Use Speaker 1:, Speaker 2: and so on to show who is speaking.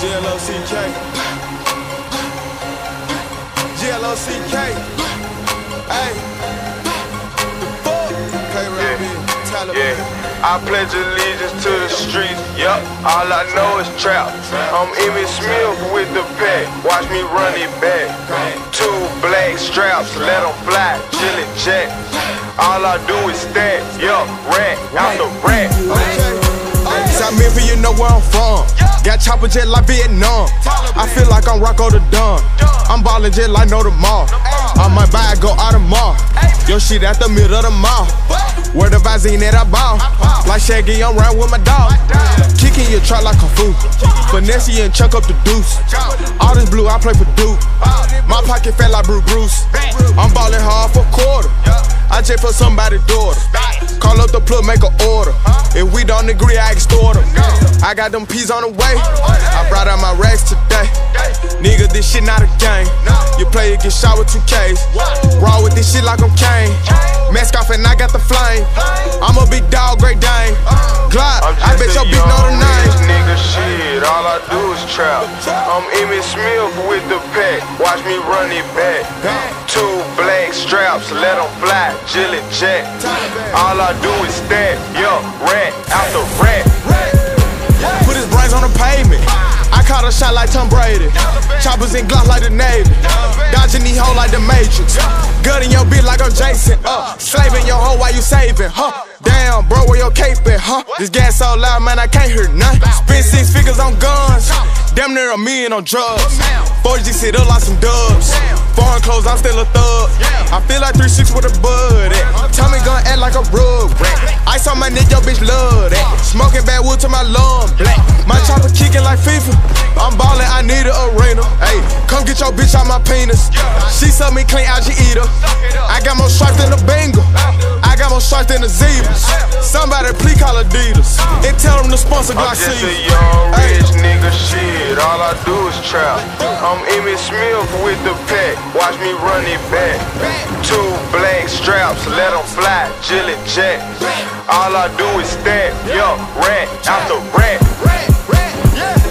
Speaker 1: GLOCK. GLOCK. Hey. The fuck?
Speaker 2: Yeah. I pledge allegiance to the streets, yup, all I know is trap. I'm Emmitt Smith with the pack, watch me run it back. 2 black straps, let them fly, chillin' jack. All I do is stack, yup, rat, out the rack.
Speaker 1: South Memphis, you know where I'm from. Got chopper jet like Vietnam. I feel like I'm Rocco the Don. I'm ballin' jet like No Tomorrow. I might buy it, go out of mall. Yo shit at the middle of the mall. Where the Visine that I ball. Like Shaggy, I'm round with my dog. Kicking your trap like a fool. Finesse and chuck up the deuce. All this blue, I play for Duke. My pocket fat like Bruce. I'm ballin' hard for a quarter. I just for somebody's daughter. Call up the plug, make an order. If we don't agree, I extort them. I got them peas on the way. I brought out my racks today. Nigga, this shit not a game. You play, you get shot with 2 Ks. Raw with this shit like I'm Kane. Mask off and I got the flame. I'm a big dog, Great Dane. Glock, I bet your bitch know the name.
Speaker 2: Nigga, shit, all I do is trap. I'm Emmitt Smith with the pack, watch me run it back. 2 black straps, let them fly, chillin' jack. All I do is stack, yup, rat, out the rack.
Speaker 1: Put his brains on the pavement. I caught a shot like Tom Brady. Choppers and Glock like the Navy. Dodging these hoes like the Matrix. Gutting your bitch like I'm Jason. Slaving your hoe while you saving. Damn, bro, where your cape at? This gas so loud, man, I can't hear none. Spend 6 figures on guns. Damn near $1 million on drugs. 4G sit up like some dubs. Foreign clothes, I'm still a thug. I feel like 3-6 with a bud at. Tommy gun act like a rug rat. Ice on my neck, your bitch love that. Smoking bad wood to my lung black. My chopper kicking like FIFA. I'm ballin', I need an arena. Ayy, come get your bitch out my penis. She suck me clean, algae eater. I got more stripes than a Bengal. I got more stripes than the Zebras. Somebody please call Adidas and tell them to sponsor
Speaker 2: I'm just
Speaker 1: Glossier.
Speaker 2: a young rich nigga, shit, all I do is trap. I'm Emmitt Smith with the pack, watch me run it back. 2 black straps, let them fly, chillin' jack. All I do is stack, yup, rat, out the rack.